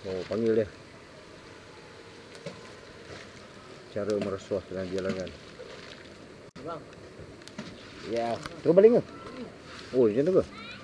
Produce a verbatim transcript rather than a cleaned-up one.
Oh, panggil dia. Cara merasuah dengan jalanan. Bang. Ya, terus balik ke? Oh, macam tu ke?